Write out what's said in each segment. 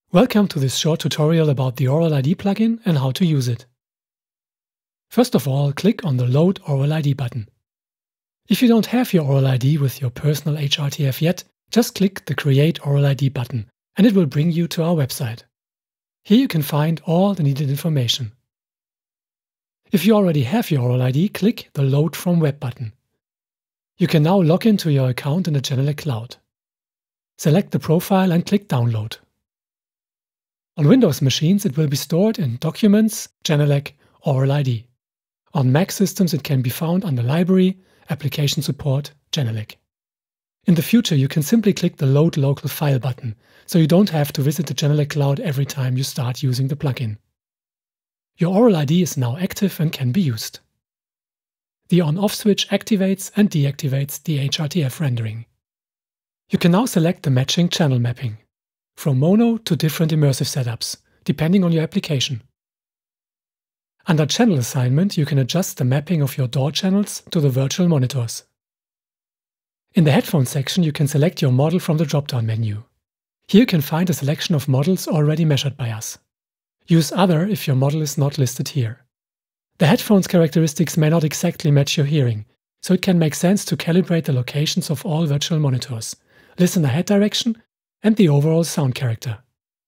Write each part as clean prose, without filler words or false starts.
Welcome to this short tutorial about the Aural ID plugin and how to use it. First of all, click on the Load Aural ID button. If you don't have your Aural ID with your personal HRTF yet, just click the Create Aural ID button and it will bring you to our website. Here you can find all the needed information. If you already have your Aural ID, click the Load from Web button. You can now log into your account in the Genelec Cloud. Select the profile and click Download. On Windows machines, it will be stored in Documents, Genelec Aural ID. On Mac systems, it can be found under Library, Application Support, Genelec. In the future, you can simply click the Load Local File button, so you don't have to visit the Genelec Cloud every time you start using the plugin. Your Aural ID is now active and can be used. The on-off switch activates and deactivates the HRTF rendering. You can now select the matching channel mapping, from mono to different immersive setups, depending on your application. Under Channel Assignment, you can adjust the mapping of your DAW channels to the virtual monitors. In the Headphone section, you can select your model from the drop-down menu. Here you can find a selection of models already measured by us. Use Other if your model is not listed here. The headphone's characteristics may not exactly match your hearing, so it can make sense to calibrate the locations of all virtual monitors, listen the head direction, and the overall sound character.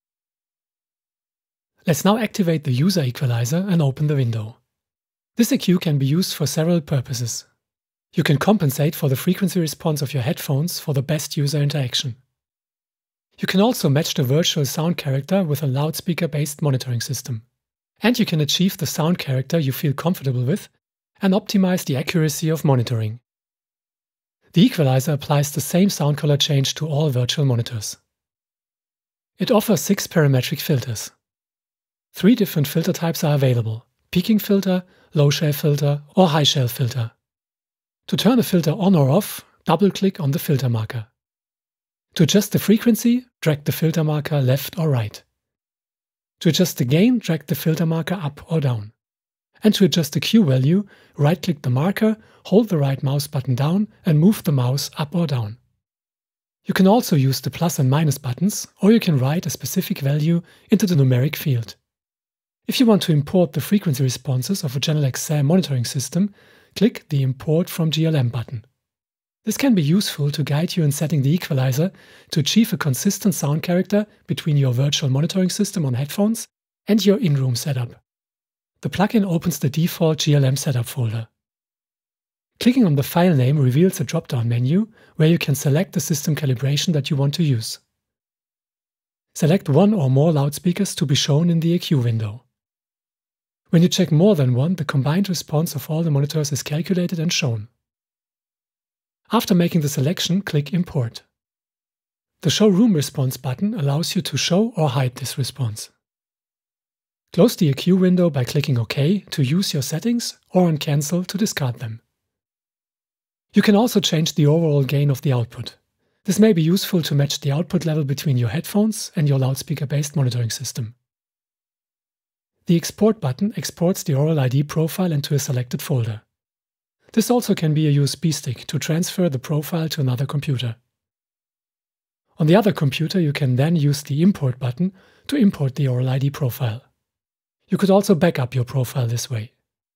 Let's now activate the user equalizer and open the window. This EQ can be used for several purposes. You can compensate for the frequency response of your headphones for the best user interaction. You can also match the virtual sound character with a loudspeaker-based monitoring system. And you can achieve the sound character you feel comfortable with and optimize the accuracy of monitoring. The equalizer applies the same sound color change to all virtual monitors. It offers 6 parametric filters. 3 different filter types are available: peaking filter, low shelf filter, or high shelf filter. To turn a filter on or off, double-click on the filter marker. To adjust the frequency, drag the filter marker left or right. To adjust the gain, drag the filter marker up or down. And to adjust the Q value, right-click the marker, hold the right mouse button down and move the mouse up or down. You can also use the plus and minus buttons, or you can write a specific value into the numeric field. If you want to import the frequency responses of a Genelec SAM monitoring system, click the Import from GLM button. This can be useful to guide you in setting the equalizer to achieve a consistent sound character between your virtual monitoring system on headphones and your in-room setup. The plugin opens the default GLM setup folder. Clicking on the file name reveals a drop-down menu where you can select the system calibration that you want to use. Select one or more loudspeakers to be shown in the EQ window. When you check more than one, the combined response of all the monitors is calculated and shown. After making the selection, click Import. The Show Room Response button allows you to show or hide this response. Close the EQ window by clicking OK to use your settings or on Cancel to discard them. You can also change the overall gain of the output. This may be useful to match the output level between your headphones and your loudspeaker-based monitoring system. The Export button exports the Aural ID profile into a selected folder. This also can be a USB stick to transfer the profile to another computer. On the other computer, you can then use the Import button to import the Aural ID profile. You could also back up your profile this way.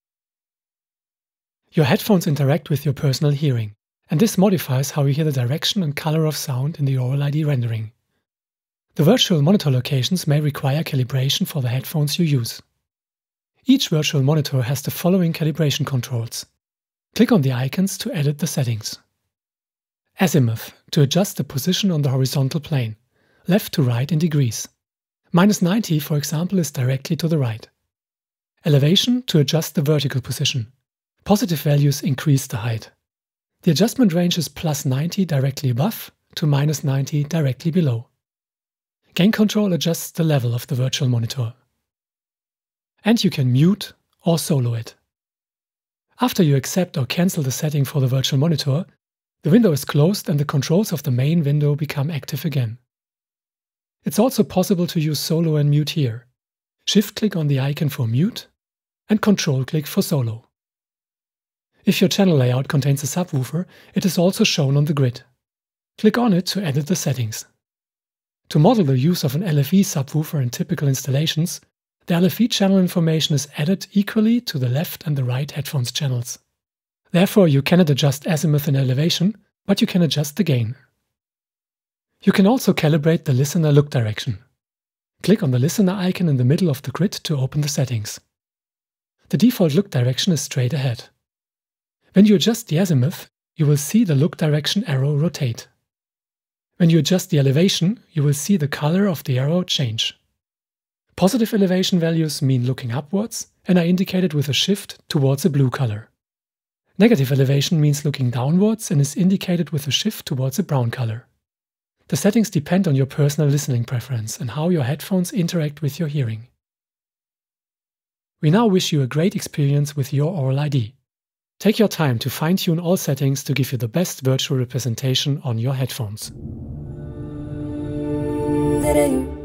Your headphones interact with your personal hearing, and this modifies how you hear the direction and color of sound in the Aural ID rendering. The virtual monitor locations may require calibration for the headphones you use. Each virtual monitor has the following calibration controls. Click on the icons to edit the settings. Azimuth, to adjust the position on the horizontal plane, left to right in degrees. -90, for example, is directly to the right. Elevation, to adjust the vertical position. Positive values increase the height. The adjustment range is +90 directly above to -90 directly below. Gain control adjusts the level of the virtual monitor. And you can mute or solo it. After you accept or cancel the setting for the virtual monitor, the window is closed and the controls of the main window become active again. It's also possible to use solo and mute here. Shift-click on the icon for mute and Control-click for solo. If your channel layout contains a subwoofer, it is also shown on the grid. Click on it to edit the settings. To model the use of an LFE subwoofer in typical installations, the LFE channel information is added equally to the left and the right headphones channels. Therefore, you cannot adjust azimuth and elevation, but you can adjust the gain. You can also calibrate the listener look direction. Click on the listener icon in the middle of the grid to open the settings. The default look direction is straight ahead. When you adjust the azimuth, you will see the look direction arrow rotate. When you adjust the elevation, you will see the color of the arrow change. Positive elevation values mean looking upwards and are indicated with a shift towards a blue color. Negative elevation means looking downwards and is indicated with a shift towards a brown color. The settings depend on your personal listening preference and how your headphones interact with your hearing. We now wish you a great experience with your Aural ID. Take your time to fine-tune all settings to give you the best virtual representation on your headphones.